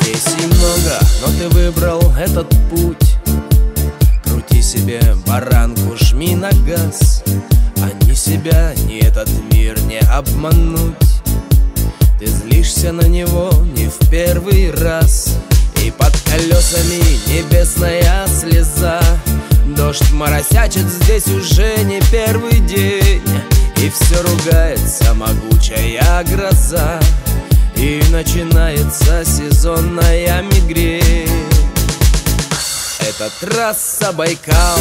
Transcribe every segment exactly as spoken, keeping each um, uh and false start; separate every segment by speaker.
Speaker 1: Профессий много, но ты выбрал этот путь. Крути себе баранку, жми на газ, а ни себя, ни этот мир не обмануть. Ты злишься на него не в первый раз, и под колесами небесная слеза. Дождь моросячит здесь уже не первый день, и все ругается могучая гроза, и начинается сезонная мигрень. Это трасса Байкал,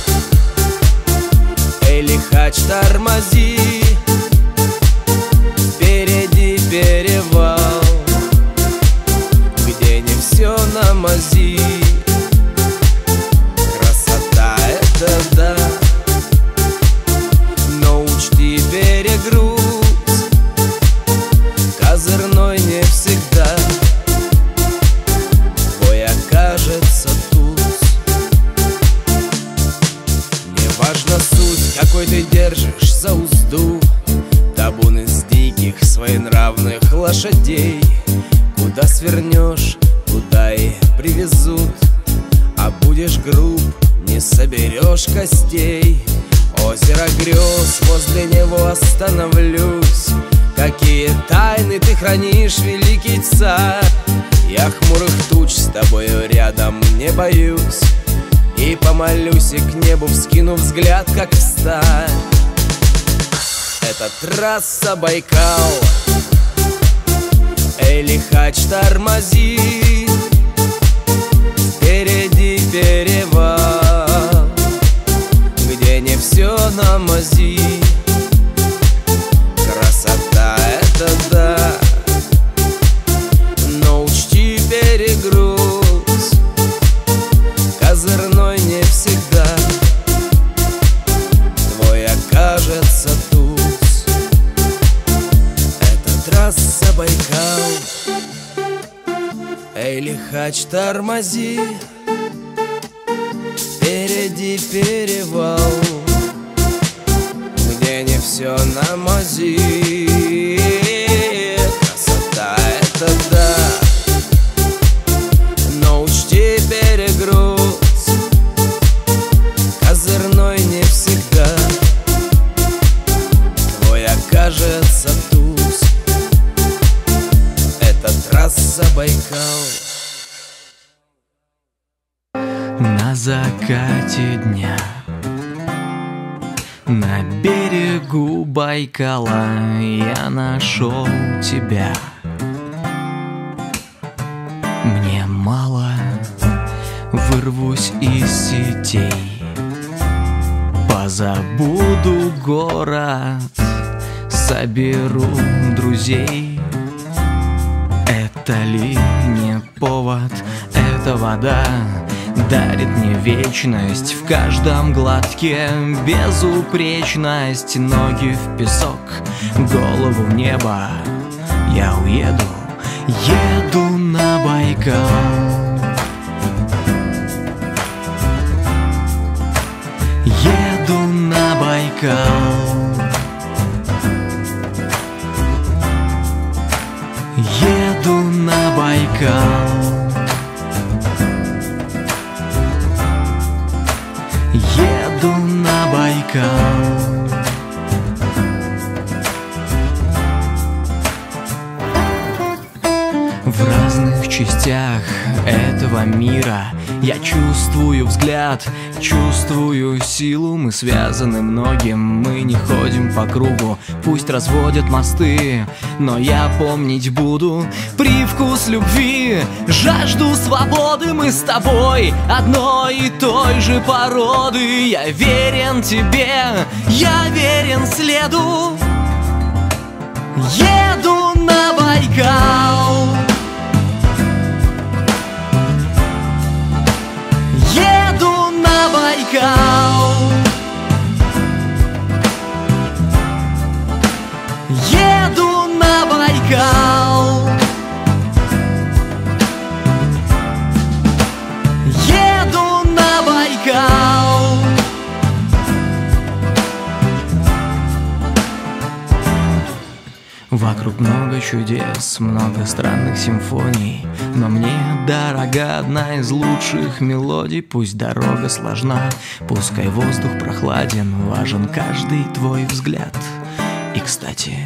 Speaker 1: эй, лихач, тормози, впереди перевал, где не все на мази. Красота — это да, но учти перегруз, козырной не всегда твой окажется туз. Неважно суть, какой ты держишь за узду, табун из диких своенравных лошадей. Куда свернешь, туда и привезут, а будешь груб, не соберешь костей. Озеро грез, возле него остановлюсь. Какие тайны ты хранишь, великий царь? Я хмурых туч с тобою рядом не боюсь, и помолюсь, и к небу вскину взгляд, как встать. Это трасса Байкал, эй, лихач, тормози, впереди перевал, где не все на мази. Красота — это да, но учти перегруз, козырной не всегда твой окажется туз. Это трасса Байкал, эй, лихач, тормози, впереди перевал, где не все на мази. Красота — это да, но учти перегруз, козырной не всегда твой окажется туз. Это трасса Байкал.
Speaker 2: На закате дня, на берегу Байкала я нашел тебя. Мне мало, вырвусь из сетей, позабуду город, соберу друзей. Это ли не повод, эта вода дарит мне вечность, в каждом глотке безупречность. Ноги в песок, голову в небо, я уеду, еду на Байкал. Еду на Байкал. Еду на Байкал. Еду на Байкал. В разных частях этого мира я чувствую взгляд, чувствую силу. Мы связаны многим, мы не ходим по кругу. Пусть разводят мосты, но я помнить буду привкус любви, жажду свободы. Мы с тобой одной и той же породы. Я верен тебе, я верен следу. Еду на Байкал. Еду на Байкал. Еду на Байкал. Еду на Байкал. Вокруг Вокруг много чудес, много странных симфоний, но мне дорога одна из лучших мелодий. Пусть дорога сложна, пускай воздух прохладен, важен каждый твой взгляд. И, кстати,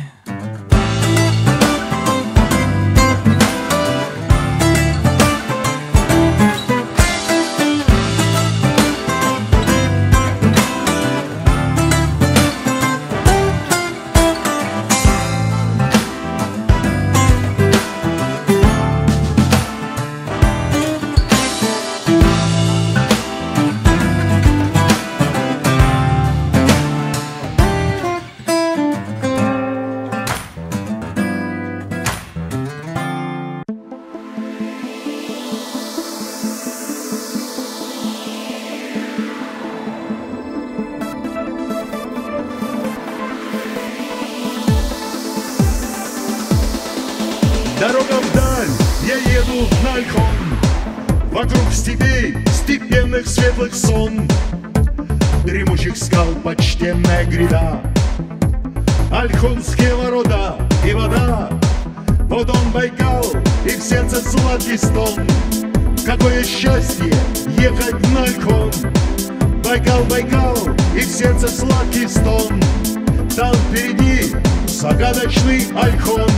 Speaker 3: дорога вдаль, я еду на Ольхон. Вокруг степей, степенных светлых сон, дремучих скал почтенная гряда, Ольхонские ворота и вода. Вот он, Байкал, и в сердце сладкий стон. Какое счастье ехать на Ольхон! Байкал, Байкал, и в сердце сладкий стон. Там впереди загадочный Ольхон.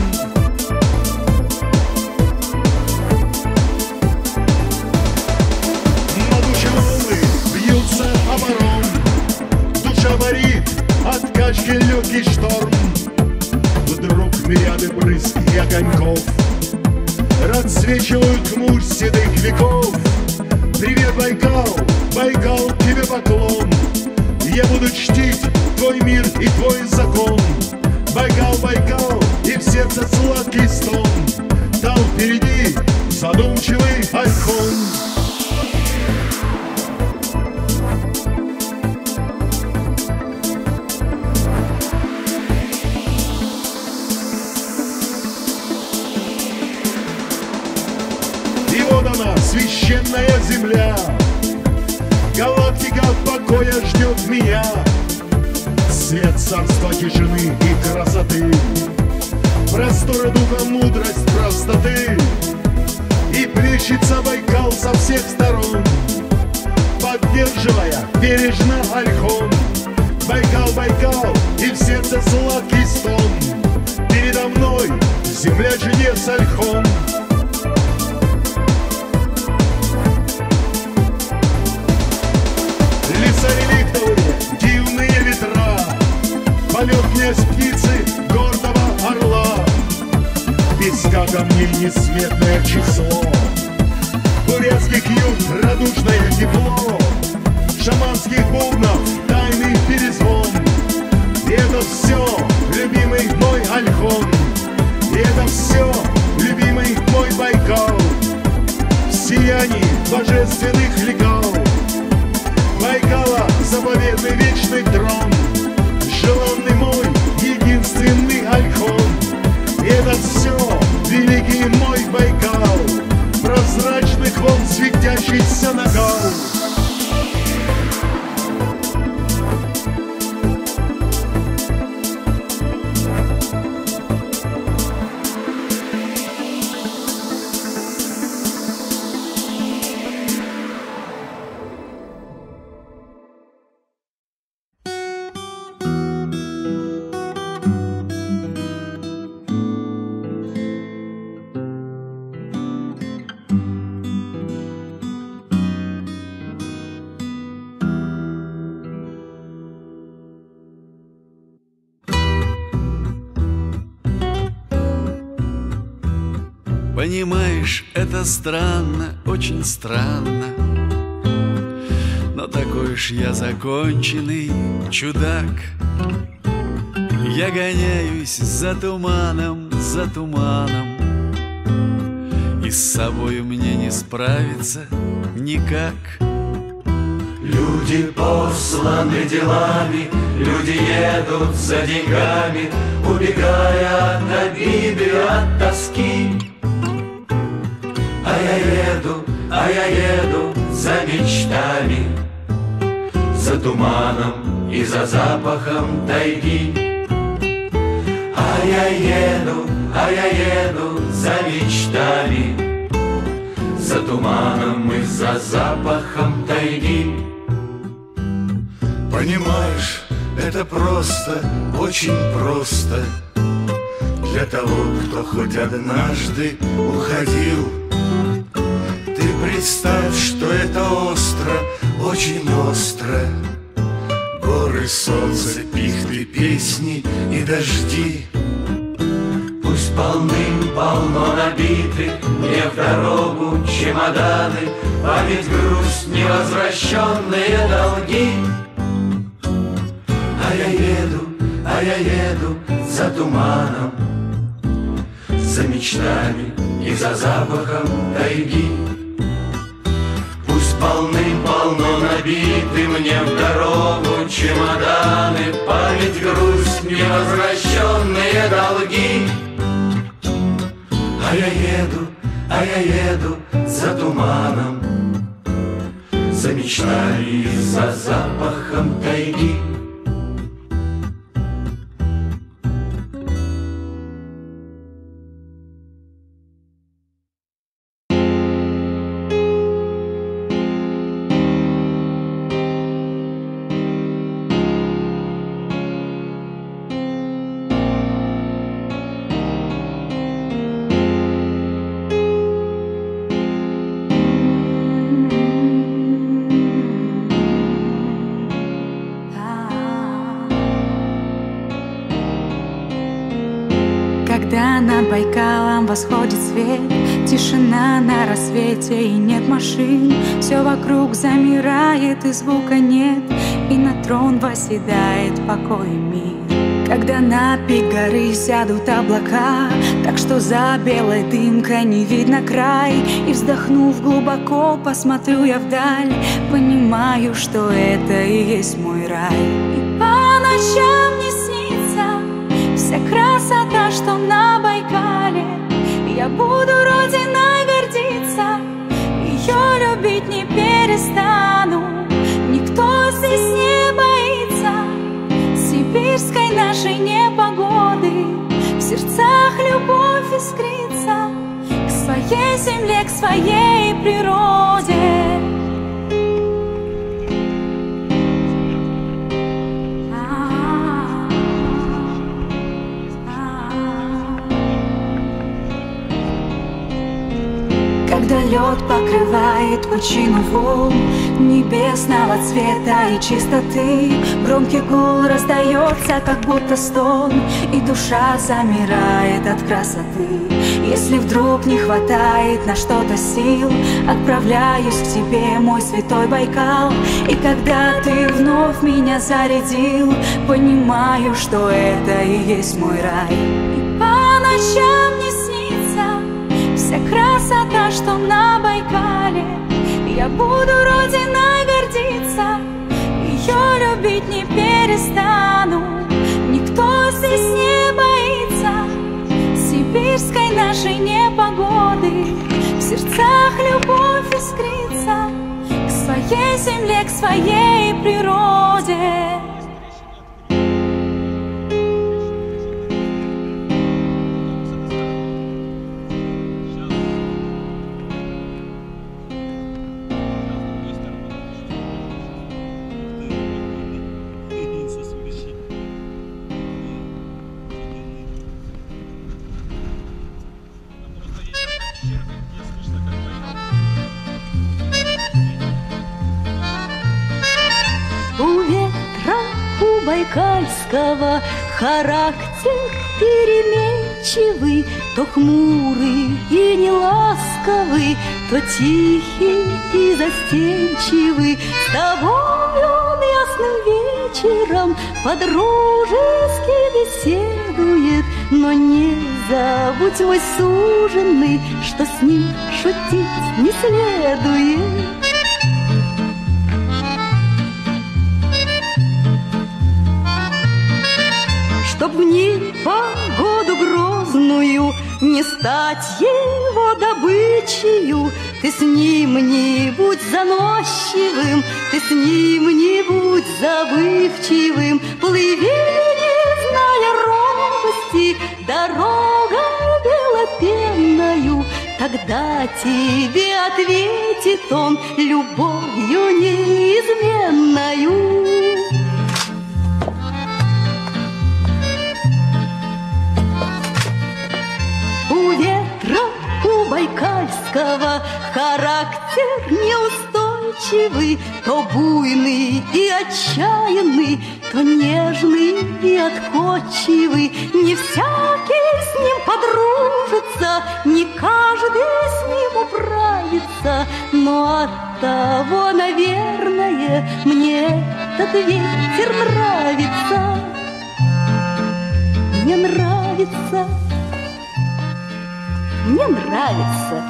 Speaker 3: Бьются оборон, душа борит от качки легкий шторм. Вдруг мириады брызг и огоньков расцвечивают хмурь седых веков. Привет, Байкал, Байкал, тебе поклон. Я буду чтить твой мир и твой закон. Байкал, Байкал, и в сердце сладкий стон. Там впереди задумчивый Ольхон. Священная земля, галактика покоя ждет меня. Свет царства тишины и красоты, просторы духа, мудрость, простоты. И плещется Байкал со всех сторон, поддерживая бережно Ольхон. Байкал, Байкал, и в сердце сладкий стон. Передо мной земля чудес Ольхон. Реликтовые дивные ветра, полет князь птицы, гордого орла. Песка камней несметное число, бурятских юг радушное тепло, шаманских бубнов тайный перезвон. И это все, любимый мой Ольхон, и это все, любимый мой Байкал. В сиянии божественных лекал Байкала заповедный вечный трон, желанный мой единственный Ольхон. И это все, великий мой Байкал, прозрачных волн светящийся накал.
Speaker 4: Понимаешь, это странно, очень странно, но такой уж я законченный чудак. Я гоняюсь за туманом, за туманом, и с собою мне не справиться никак.
Speaker 5: Люди посланы делами, люди едут за деньгами, убегая от обиды, от тоски. А я еду, а я еду за мечтами, за туманом и за запахом тайги. А я еду, а я еду за мечтами, за туманом и за запахом тайги.
Speaker 4: Понимаешь, это просто, очень просто для того, кто хоть однажды уходил. Ты представь, что это остро, очень остро. Горы, солнце, пихты, песни и дожди.
Speaker 5: Пусть полным-полно набиты мне в дорогу чемоданы, память, грусть, невозвращенные долги. А я еду, а я еду за туманом, за мечтами и за запахом тайги. Пусть полным-полно набиты мне в дорогу чемоданы, память, грусть, невозвращенные долги. А я еду, а я еду за туманом, за мечтами и за запахом тайги.
Speaker 6: Когда над Байкалом восходит свет, тишина на рассвете и нет машин. Все вокруг замирает и звука нет, и на трон восседает покой и мир. Когда на пик горы сядут облака, так что за белой дымкой не видно край, и вздохнув глубоко, посмотрю я вдаль, понимаю, что это и есть мой рай. И по ночам не снится вся красота, что на Байкале. Я буду родиной гордиться, ее любить не перестану. Никто здесь не боится сибирской нашей непогоды. В сердцах любовь искрится к своей земле, к своей природе. Когда лед покрывает пучину волн небесного цвета и чистоты, громкий гул раздается, как будто стон, и душа замирает от красоты. Если вдруг не хватает на что-то сил, отправляюсь к тебе, мой святой Байкал. И когда ты вновь меня зарядил, понимаю, что это и есть мой рай. И по ночам не снится вся красота, что на Байкале. Я буду родиной гордиться, ее любить не перестану. Никто здесь не боится сибирской нашей непогоды. В сердцах любовь искрится к своей земле, к своей природе.
Speaker 7: Байкальского характер переменчивый, то хмурый и неласковый, то тихий и застенчивый. С тобой он ясным вечером по-дружески беседует, но не забудь, мой суженый, что с ним шутить не следует. Чтоб мне погоду грозную не стать его добычею, ты с ним не будь заносчивым, ты с ним не будь забывчивым. Плыви, не зная робости, дорогой тогда тебе ответит он любовью неизменною. У ветра, у байкальского характер неустойчивый, то буйный и отчаянный, то нежный и отходчивый. Не всякий с ним подружится, не каждый с ним управится, но оттого, наверное, мне этот ветер нравится. Мне нравится, мне нравится.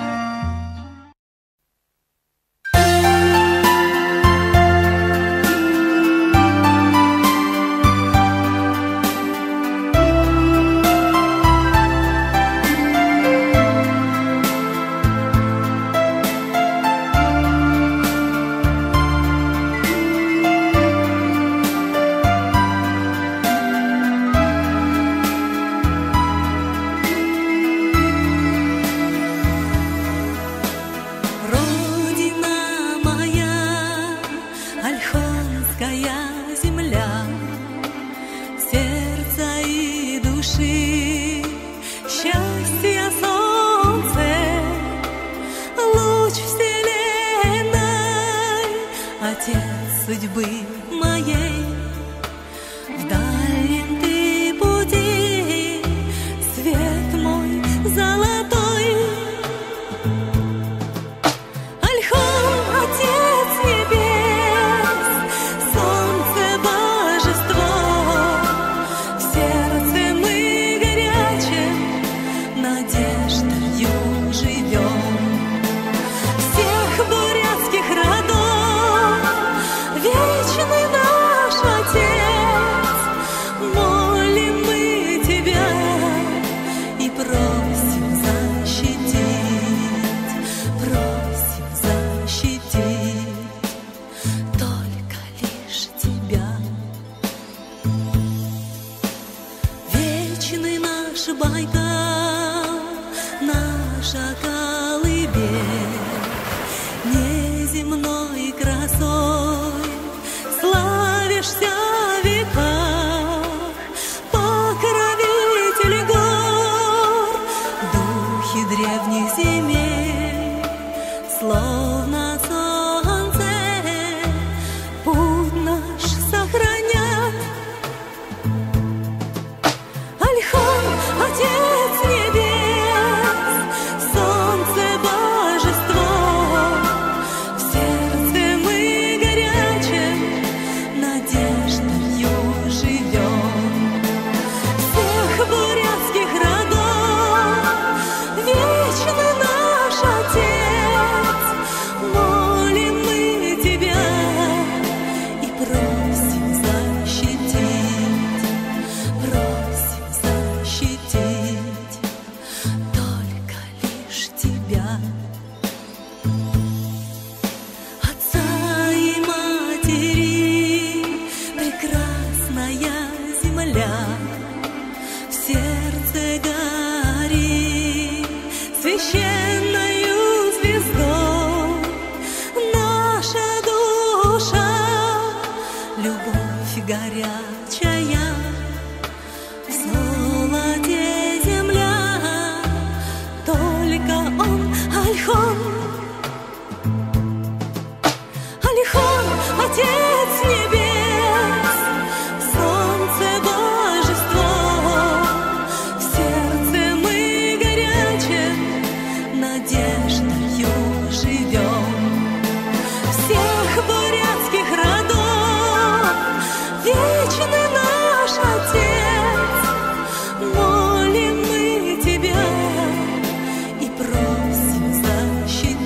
Speaker 8: Судьбы моей, в дальнем ты пути, свет мой золотой. Альхон, Отец Небес, солнце божество, в сердце мы горячим надеждою живем. Всех бурятских родов вечный наш Отец, молим мы Тебя и просим защитить, просим защитить только лишь Тебя. Вечный наш Байкал, наша колыбель, неземной красой славишься в веках, покровитель гор, духи древних земель, словно солнце, путь наш сохранят. Альхон, Отец Небес, солнце божество, в сердце мы горячим надеждою живем. Всех бурятских родов вечный наш Отец, молим мы Тебя и просим защитить, просим защитить только лишь Тебя. Отца и матери, прекрасная земля, в сердце гори священною звездой наша душа, любовь горячая, в золоте земля, только он, Альхон. Альхон, Отец Небес, солнце божество, в сердце мы горячим надеждою живем. Всех бурятских родов вечный наш Отец, молим мы Тебя и просим защитить.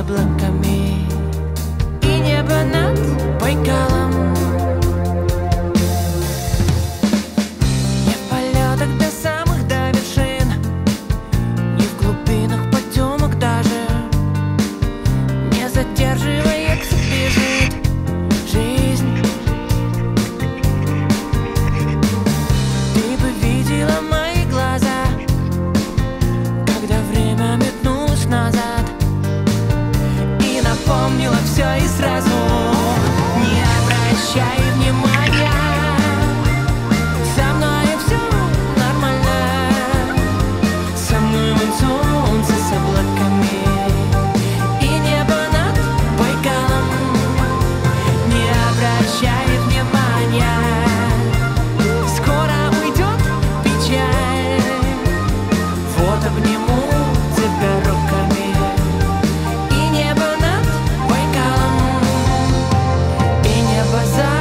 Speaker 9: облаками и небо над Байкалом. Не в полетах до самых до вершин, не в глубинах потемок даже, не задерживая, как бежит жизнь. Ты бы видела мои глаза, когда время метнулось назад и напомнила все и сразу. Не обращай внимания, со мной все нормально, со мной вон солнце с облаками и небо над Байкалом. Не обращай внимания, скоро уйдет печаль. Вот обниму тебя руками и небо над Байкалом, и небо за.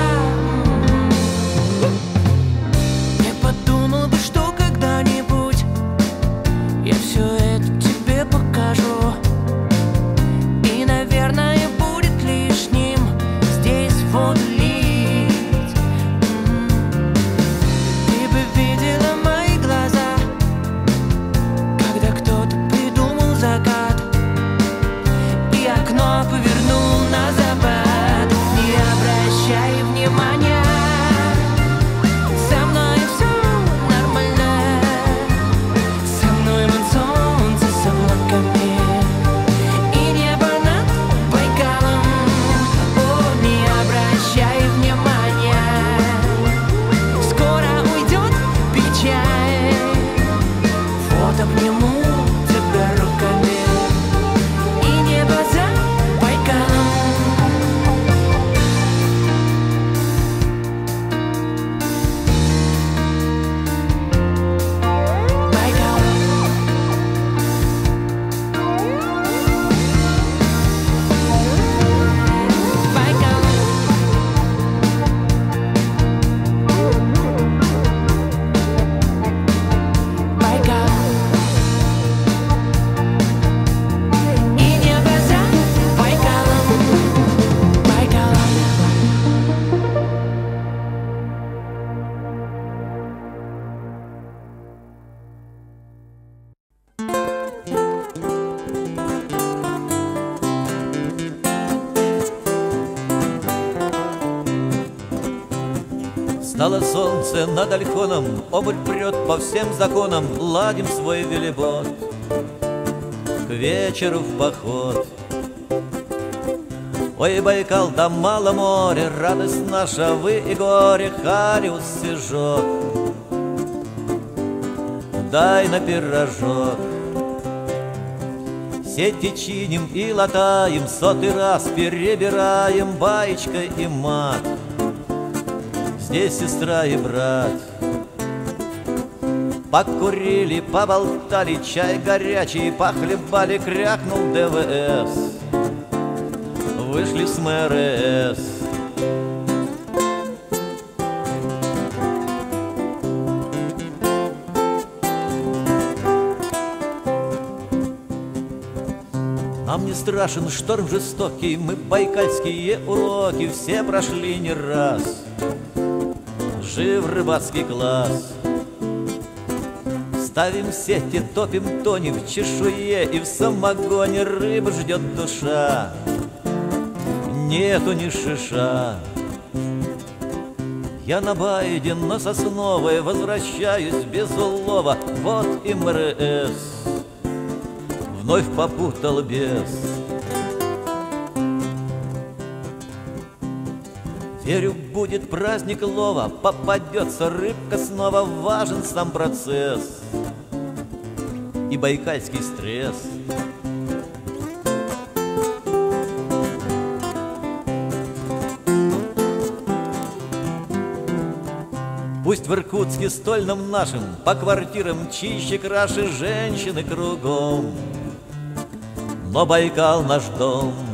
Speaker 9: Не подумал бы, что когда-нибудь я все это тебе покажу, и, наверное, будет лишним здесь воду лить. М. Ты бы видела мои глаза, когда кто-то придумал закат и окно повернул на запад. Не обращай внимания, со мной все нормально, со мной вон солнце с облаками и небо над Байкалом. О, не обращай внимания, скоро уйдет печаль. Вот обниму тебя руками и небо за Байкалом.
Speaker 10: Встало солнце над Ольхоном, обувь прет по всем законам, ладим свой велибот к вечеру в поход. Ой, Байкал, да мало море, радость наша, вы и горе, Хариус свежок, дай на пирожок. Сети чиним и латаем, сотый раз перебираем, баечка и мат, здесь сестра и брат. Покурили, поболтали, чай горячий похлебали, крякнул Дэ Вэ Эс, вышли с Мэр Эс. Нам не страшен шторм жестокий, мы байкальские уроки все прошли не раз. Жив рыбацкий класс. Ставим сети, топим тони в чешуе, и в самогоне рыбы ждет душа. Нету ни шиша. Я на Байде, на Сосновой возвращаюсь без улова. Вот и Мэр Эс вновь попутал бес. Верю, будет праздник лова, попадется рыбка снова, важен сам процесс и байкальский стресс. Пусть в Иркутске стольном нашем по квартирам чище, краше женщины кругом, но Байкал наш дом.